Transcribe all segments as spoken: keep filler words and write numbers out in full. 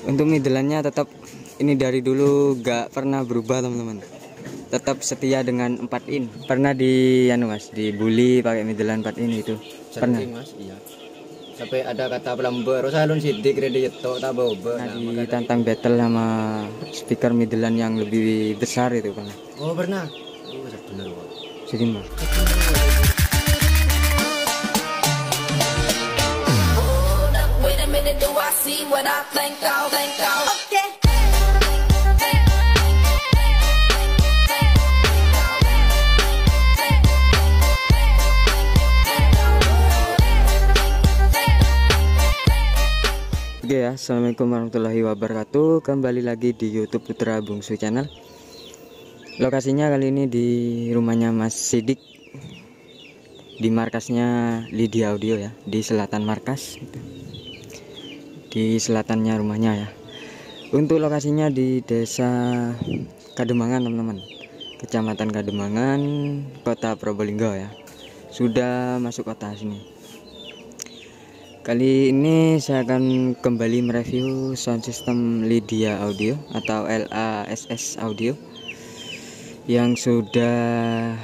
Untuk middle-nya tetap ini dari dulu gak pernah berubah teman-teman. Tetap setia dengan empat in. Pernah di anu Mas, dibully pakai middle-an empat in itu. Pernah. Sering Mas, iya. Sampai ada kata pelamber, salon sidik ready itu tak bawa. Nah, ditantang battle sama speaker middle-an yang lebih besar itu pernah. Oh, pernah. Oh, benar Pak. Jadi Mas. Oke ya, assalamualaikum warahmatullahi wabarakatuh. Kembali lagi di YouTube Putra Bungsu Channel. Lokasinya kali ini di rumahnya Mas Sidik, di markasnya Lydia Audio ya, di selatan markas, di selatannya rumahnya ya. Untuk lokasinya di Desa Kademangan teman-teman, Kecamatan Kademangan, Kota Probolinggo ya. Sudah masuk kota sini. Kali ini saya akan kembali mereview sound system Lydia Audio atau L A S S Audio yang sudah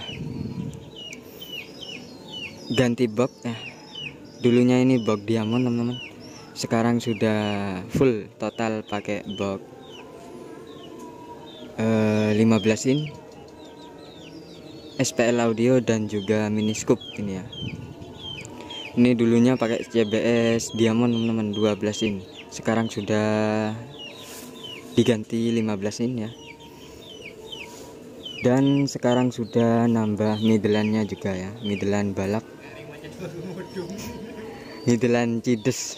ganti box ya. Dulunya ini box diamond teman-teman. Sekarang sudah full total pakai box eh, lima belas in, S P L audio dan juga mini scoop ini ya. Ini dulunya pakai C B S diamond teman-teman dua belas in. Sekarang sudah diganti lima belas in ya. Dan sekarang sudah nambah middle-annya juga ya, middle-an balap, middle-an cides.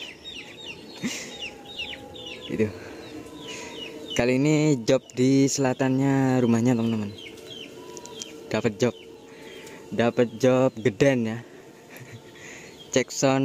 Itu. Kali ini job di selatannya rumahnya teman-teman. Dapat job. Dapat job geden ya. Cek sound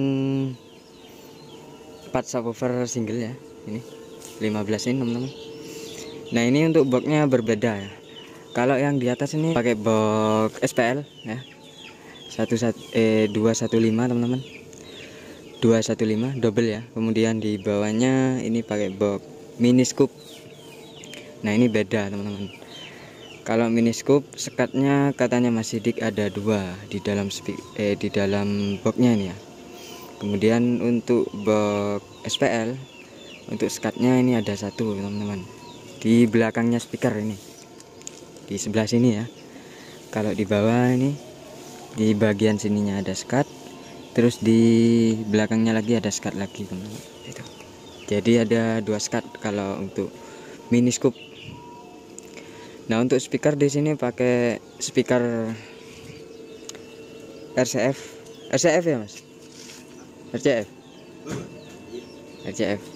empat subwoofer single ya, ini lima belas in teman-teman. Nah, ini untuk boxnya berbeda ya. Kalau yang di atas ini pakai box S P L ya, satu eh dua satu lima teman-teman, dua satu lima double ya. Kemudian di bawahnya ini pakai box mini scoop. Nah, ini beda teman-teman. Kalau mini scoop sekatnya katanya Mas Sidik ada dua di dalam eh, di dalam boxnya ini ya. Kemudian untuk box S P L untuk sekatnya ini ada satu teman-teman. Di belakangnya speaker ini. Di sebelah sini ya. Kalau di bawah ini di bagian sininya ada skat. Terus di belakangnya lagi ada skat lagi teman-teman. Itu. Jadi ada dua skat kalau untuk mini scoop. Nah, untuk speaker di sini pakai speaker R C F, R C F ya Mas, R C F, R C F.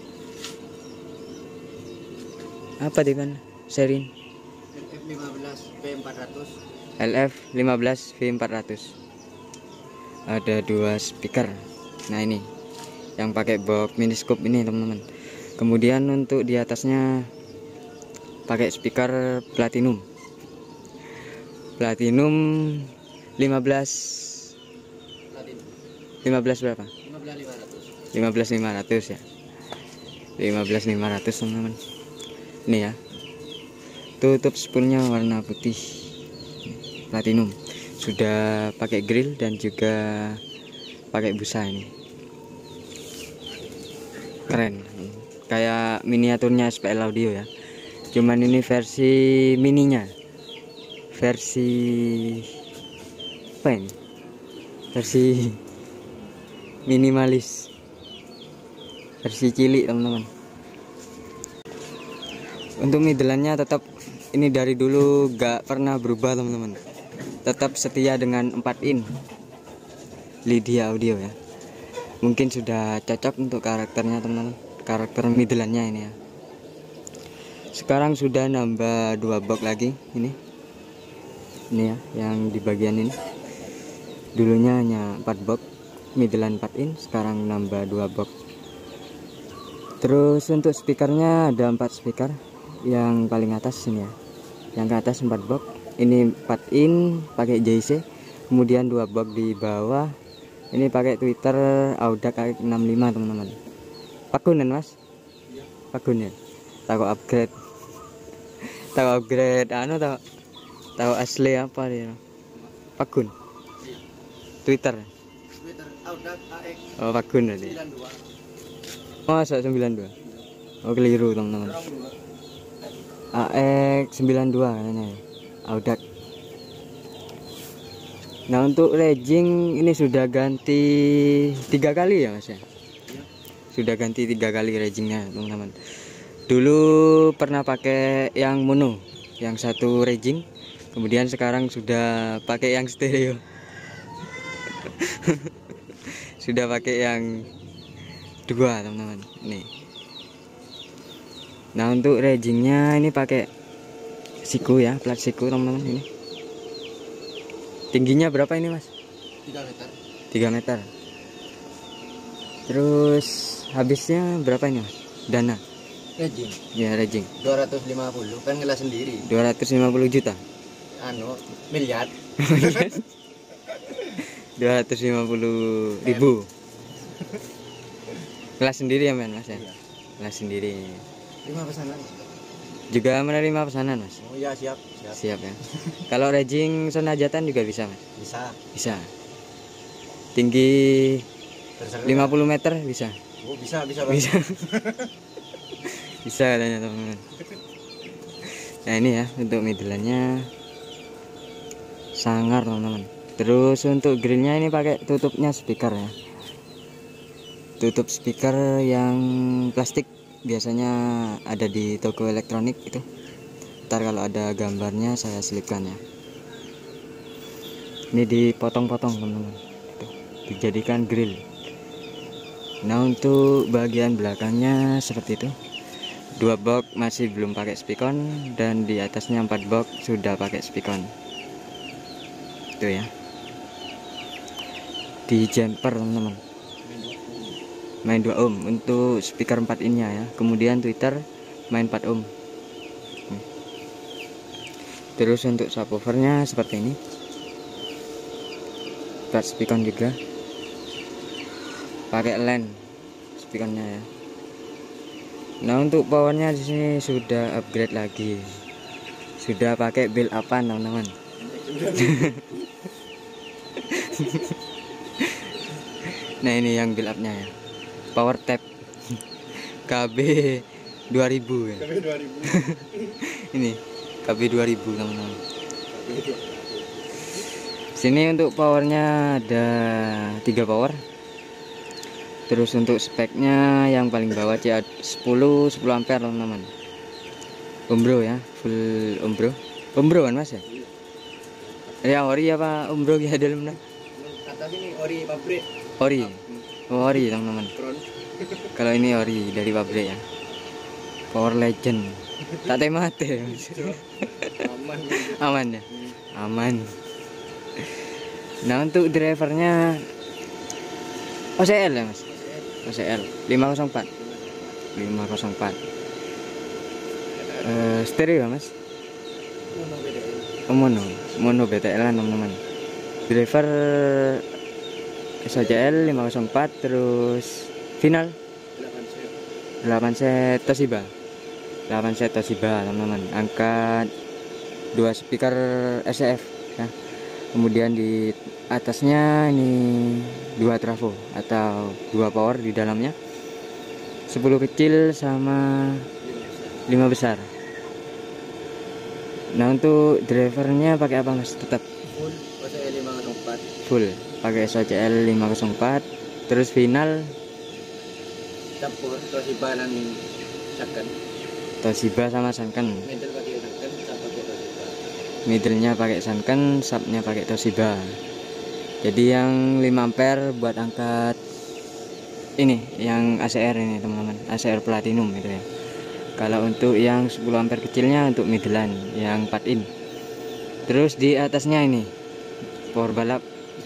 Apa di mana? Serin L F lima belas V empat ratus. L F lima belas V empat ratus. Ada dua speaker. Nah, ini yang pakai box mini scoop ini teman-teman. Kemudian untuk di atasnya pakai speaker platinum platinum lima belas lima belas berapa lima belas lima ratus ya, lima belas lima ratus teman-teman. Ini ya, tutup spoolnya warna putih platinum, sudah pakai grill dan juga pakai busa. Ini keren, kayak miniaturnya S P L audio ya. Cuman ini versi mininya, versi apa ini? Versi minimalis, versi cilik teman-teman. Untuk middle-annya tetap ini dari dulu gak pernah berubah teman-teman. Tetap setia dengan empat in Lydia Audio ya. Mungkin sudah cocok untuk karakternya teman-teman, karakter middle-annya ini ya. Sekarang sudah nambah dua box lagi ini. Ini ya, yang di bagian ini. Dulunya hanya empat box, middle-an empat in, sekarang nambah dua box. Terus untuk speakernya ada empat speaker. Yang paling atas ini ya. Yang ke atas empat box. Ini empat in pakai J C. Kemudian dua box di bawah. Ini pakai Twitter Audac enam lima teman-teman. Pakunan Mas? Pagun ya. Tahu upgrade. Tahu upgrade anu tahu tahu asli apa dia? Pagun. Twitter. Twitter Audak A X Oh, Pagun tadi. sembilan dua. Masa sembilan dua. Oh, keliru teman-teman. A X sembilan dua kayaknya ya. Audak. Nah, untuk raging ini sudah ganti tiga kali ya Mas ya? Sudah ganti tiga kali ragingnya teman-teman. Dulu pernah pakai yang mono, yang satu raging, kemudian sekarang sudah pakai yang stereo. Sudah pakai yang dua teman-teman. Nih. Nah, untuk ragingnya ini pakai siku ya, plat siku teman-teman ini. Tingginya berapa ini Mas? tiga meter. tiga meter. Terus habisnya berapa ini Mas? Dana. Raging Ya, raging. dua ratus lima puluh kan ngelas sendiri. dua ratus lima puluh juta. Anu miliar. dua ratus lima puluh ribu. Kelas sendiri ya men Mas ya? Iya. Kelas sendiri. lima pesanan. Juga menerima pesanan Mas? Oh iya siap, siap. Siap ya. Kalau raging senajatan juga bisa Mas? Bisa. Bisa. Tinggi Terserah. lima puluh meter bisa? Oh bisa, bisa Bang. Bisa. Bisa katanya teman-teman. Nah ini ya untuk midlannya sangar teman-teman. Terus untuk grillnya ini pakai tutupnya speaker ya. Tutup speaker yang plastik, biasanya ada di toko elektronik itu. Ntar kalau ada gambarnya saya selipkan ya. Ini dipotong-potong teman-teman. Tuh, dijadikan grill. Nah untuk bagian belakangnya seperti itu. Dua box masih belum pakai spikon dan di atasnya empat box sudah pakai spikon. Itu ya. Di jumper teman-teman. Main dua ohm untuk speaker empat innya ya. Kemudian Twitter main empat ohm. Terus untuk subwoofernya seperti ini. Plat spikon juga. Pakai len spikonnya ya. Nah untuk powernya di sini sudah upgrade lagi, sudah pakai build upan teman-teman. Nah ini yang build upnya ya, power tap K B dua ribu ya. K B dua ribu. Ini K B dua ribu teman-teman. Sini untuk powernya ada tiga power. Terus untuk speknya yang paling bawah C A sepuluh ampere teman-teman. Umbro ya, full umbro. Umbro kan Mas ya? Ya ori apa umbro ya dalamnya? Atas ini ori pabrik. Ori. Oh, ori teman-teman. Kalau ini ori dari pabrik ya. Power Legend. Tak temate. Aman. Aman ya? Aman. Nah untuk drivernya O C L ya Mas? O C L lima nol empat lima nol empat uh, stereo Mas? Oh, mono mono B T L teman-teman. Driver S O C L lima nol empat. Terus final delapan set Toshiba delapan set Toshiba teman-teman. Angkat dua speaker S F ya. Kemudian di atasnya ini dua trafo atau dua power di dalamnya, sepuluh kecil sama lima besar. Nah untuk drivernya pakai apa Mas? Tetap Full O C L lima nol empat. full pakai S O C L lima nol empat. Terus final Campur Toshiba dan Sanken. Toshiba sama Sanken. Middle pakai Sanken, sub pakai Toshiba. Middle-nya pakai Sanken, subnya pakai Toshiba. Jadi yang lima ampere buat angkat ini yang A C R ini teman-teman, A C R Platinum gitu ya. Kalau untuk yang sepuluh ampere kecilnya untuk middlean yang empat in. Terus di atasnya ini power balap.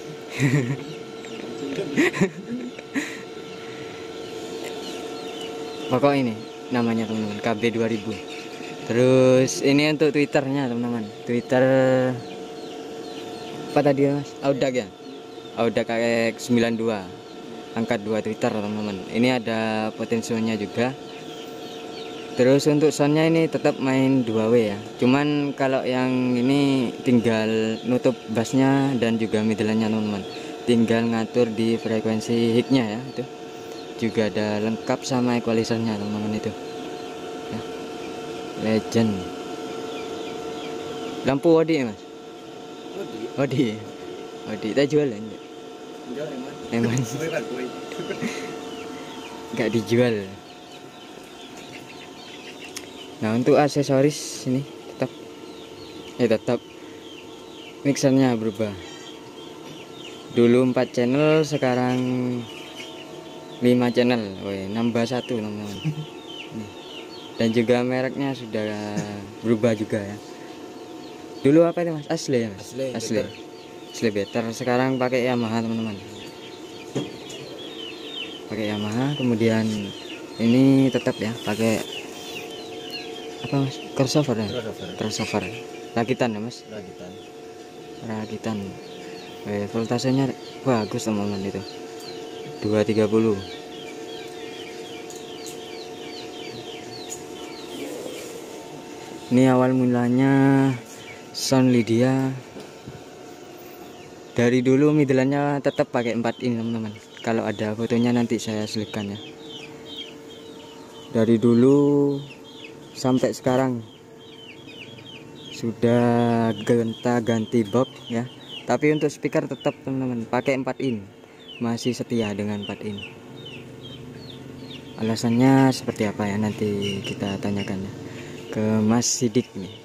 Pokok ini namanya teman-teman K B dua ribu. Terus ini untuk Twitternya teman-teman. Twitter apa tadi Mas? Audak ya? Audak K X sembilan dua. Angkat dua Twitter teman-teman. Ini ada potensionya juga. Terus untuk soundnya ini tetap main dua W ya. Cuman kalau yang ini tinggal nutup bassnya dan juga midline-nya teman-teman. Tinggal ngatur di frekuensi high-nya ya itu. Juga ada lengkap sama equalizer-nya teman-teman itu. Ya. Legend. Lampu Odi Mas. Odi. Odi kita jual ya? Enggak, emang. Emang. Gue kan gue. Nggak dijual. Nah untuk aksesoris ini tetap eh tetap mixernya berubah. Dulu empat channel, sekarang lima channel. Woi, nambah satu teman-teman. Dan juga mereknya sudah berubah juga ya. Dulu apa itu Mas? Asli ya Mas? Asli, Asli. better. Asli better. Sekarang pakai Yamaha teman-teman. Pakai Yamaha, kemudian ini tetap ya pakai apa Mas? Crossover ya? Crossover. Crossover. Rakitan ya Mas? Rakitan. Rakitan. Eh, voltasenya bagus teman-teman itu. dua tiga puluh. Ini awal mulanya sound Lydia. Dari dulu midline-nya tetap pakai empat in teman-teman. Kalau ada fotonya nanti saya selipkan ya. Dari dulu sampai sekarang sudah genta ganti box ya, tapi untuk speaker tetap teman-teman pakai empat in, masih setia dengan empat in. Alasannya seperti apa ya, nanti kita tanyakan ya ke Mas Sidik nih.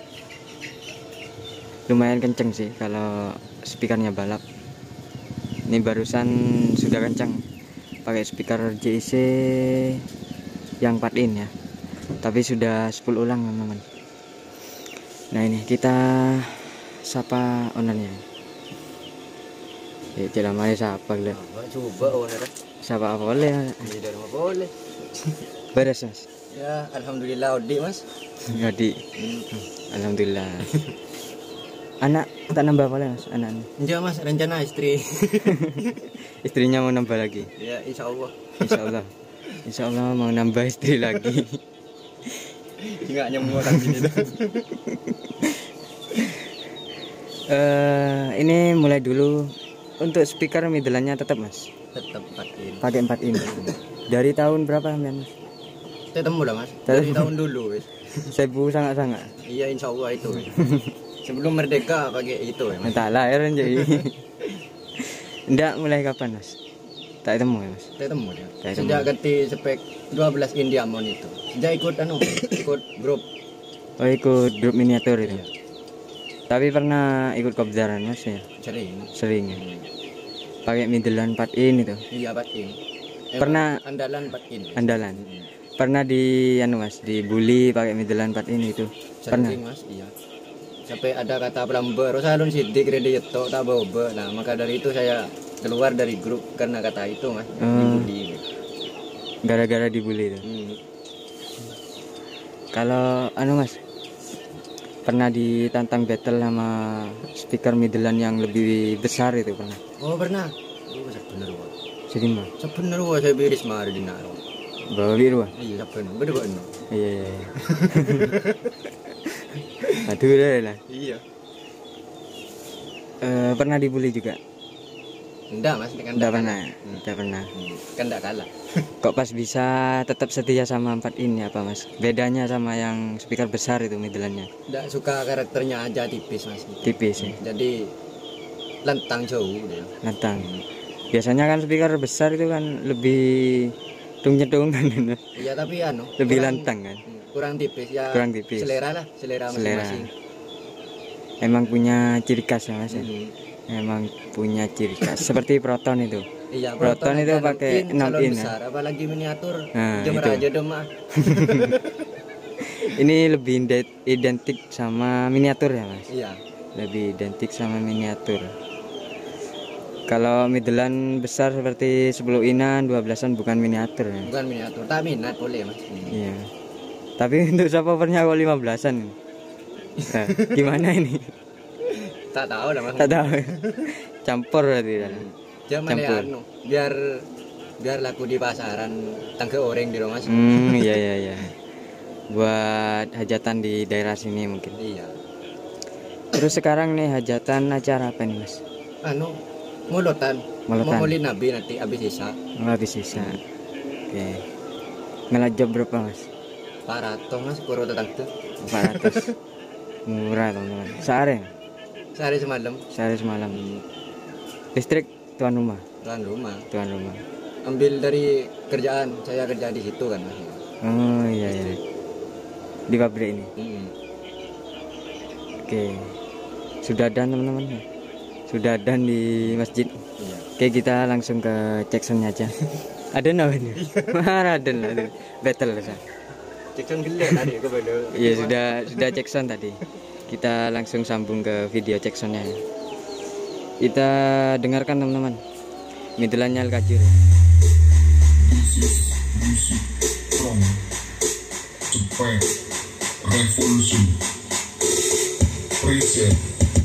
Lumayan kenceng sih kalau speakernya balap. Ini barusan sudah kencang pakai speaker J I C yang empat in ya, tapi sudah sepuluh ulang teman-teman. Nah ini kita sapa ownernya. Ya jelas mari sapa lah. Coba owner. Sapa apa boleh? Tidak mau boleh. Beres Mas. Ya, alhamdulillah Odi Mas. Jadi Hmm. alhamdulillah. Anak tak nambah boleh Mas anaknya? Enggak Mas, rencana istri. Istrinya mau nambah lagi. Ya, insya Allah. Insya Allah. Insya Allah mau nambah istri lagi. Enggak nyemu orang gini dah. Eh ini mulai dulu untuk speaker midline-nya tetap Mas. Tetap empat in. Pakai empat in. Dari tahun berapa Mas? Ketemu lah Mas. Dari tahun dulu wis. Sebu sangat-sangat. Iya, insya Allah itu. Wis. Sebelum merdeka pakai itu ya Mas. Tak lahir jadi. Ndak mulai kapan Mas? Tak ketemu ya Mas. Ketemu ya. Tak ketemu. Sejak ganti spek dua belas in Diamond itu. Sejak ikut anu, ikut grup. Oh ikut grup miniatur itu. Iya. Tapi pernah ikut kopdaran Mas ya? Sering. Sering ya. Pakai midline empat in itu. Iya, empat in. Eh, Pernah- andalan empat in. Andalan. Hmm. Pernah di anu Mas, dibully pakai midline empat in itu. Pernah. Sering Mas, iya. Sampai ada kata plumber, Rosalun sidik rede yetok tak bobe. Nah, maka dari itu saya keluar dari grup karena kata itu Mas. Hmm. Dibully. Gara-gara dibully itu. Hmm. Kalau anu Mas, pernah ditantang battle sama speaker midline yang lebih besar itu pernah? Oh, pernah. Oh, sebener wah. Jadi mah Sebener wah saya biris mari di naro. bawa biru ah? Iya, sebener. Beda no. Iya iya. iya. Aduh deh lah. Iya. Eh, pernah dibully juga? Enggak Mas, kan Enggak pernah. Hmm. Enggak pernah. Hmm. Kan enggak kalah. Kok pas bisa tetap setia sama empat in ya apa Mas? Bedanya sama yang speaker besar itu midline-nya? Enggak suka karakternya aja tipis Mas. Tipis ya. Jadi lentang jauh dia. Nantang. Biasanya kan speaker besar itu kan lebih tung-jedung kan. Iya, tapi anu Lebih kurang- lantang kan. Hmm, kurang tipis ya. Kurang tipis. Selera lah, selera Selera. masing-masing. Emang punya ciri khas ya Mas ya? Hmm. Emang punya ciri khas. Seperti Proton itu. Iya, Proton itu aja pakai in, enam salon in, ya? besar, apalagi miniatur. Nah, Jemur itu. aja dong mah. Ini lebih ide- identik sama miniatur ya Mas? Iya. Lebih identik sama miniatur. Kalau midline besar seperti sepuluh inan, dua belasan bukan miniatur ya? Bukan miniatur, tak minat boleh Mas. Iya. Tapi untuk subwoofernya kok lima belasan? Nah, gimana ini? Tak tahu lah Mas. Tak tahu. Campur berarti kan? Zaman ya Campur. anu, biar biar laku di pasaran tangke oreng di rumah. Hmm, iya iya iya. buat hajatan di daerah sini mungkin. Iya. Terus sekarang nih hajatan acara apa nih Mas? Anu mulutan. Mulutan. Mau mulin nabi nanti habis sisa. Oh, habis sisa. Oke. Ngelajab berapa Mas? empat ratus Mas kuro tetang tuh. empat ratus. Murah teman-teman. Sehari? Sehari semalam. Sehari semalam. Listrik tuan rumah. Tuan rumah. Tuan rumah. Ambil dari kerjaan, saya kerja di situ kan Mas. Oh iya iya. Di pabrik ini. Hmm. Oke. Sudah dan teman-teman. Sudah dan di masjid. Iya. Oke, kita langsung ke cek soundnya aja. Ada nawa ini? Mana ada lah. Battle lah. Cek sound gila tadi ke bener. Iya sudah sudah cek sound tadi. Kita langsung sambung ke video cek soundnya. Kita dengarkan teman-teman. Midelannya Al-Kajir. From Japan Revolution present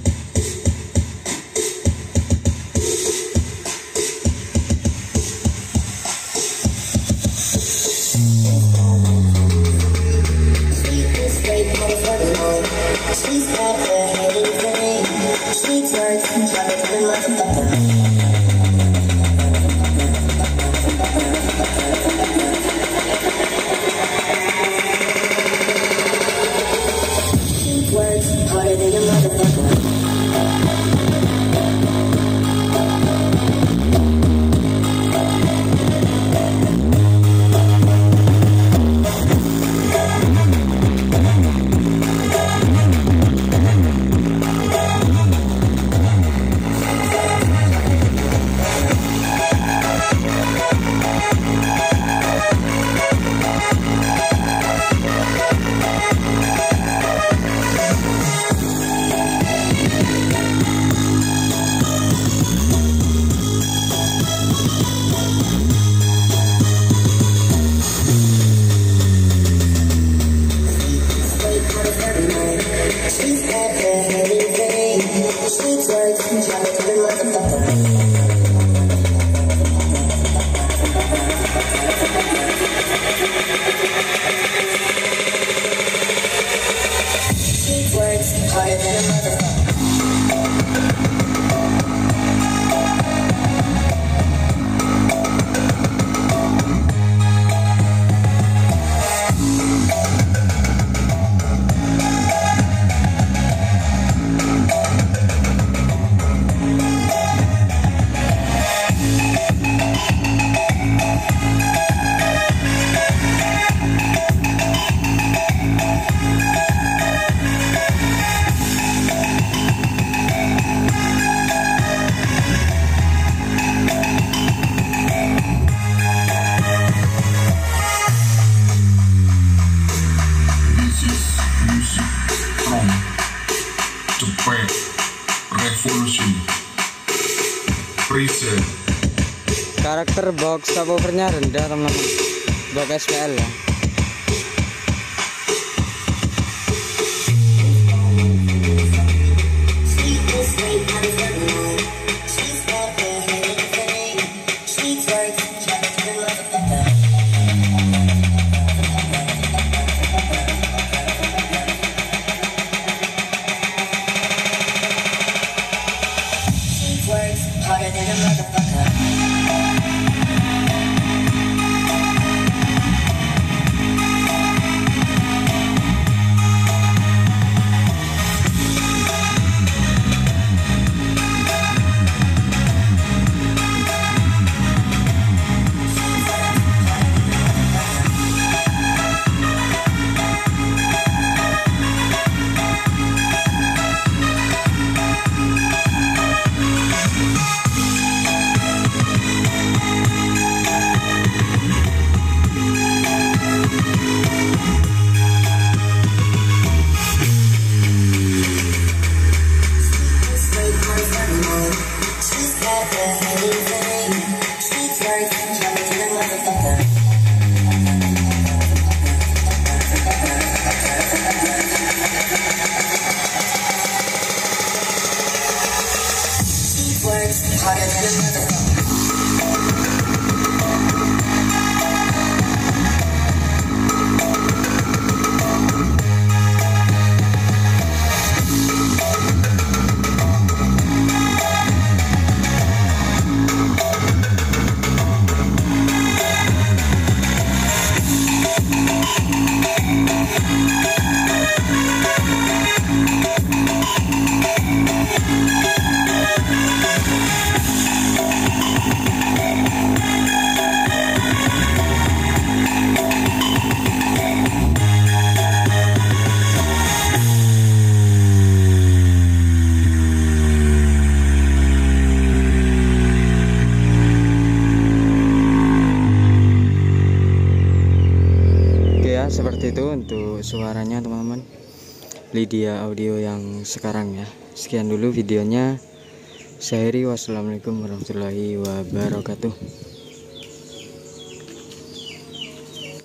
Revolution present. Karakter box subwoofernya rendah teman-teman. Box S P L ya. Seperti itu untuk suaranya teman-teman, Lydia Audio yang sekarang ya. Sekian dulu videonya. Saya Heri, wassalamualaikum warahmatullahi wabarakatuh.